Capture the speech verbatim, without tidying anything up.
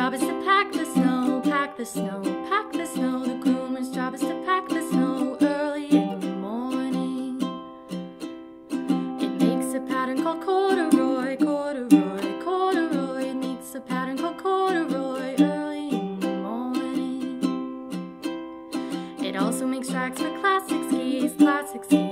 job is to pack the snow, pack the snow, pack the snow. The groomer's job is to pack the snow early in the morning. It makes a pattern called corduroy, corduroy, corduroy. It makes a pattern called corduroy early in the morning. It also makes tracks for classic skis, classic skis.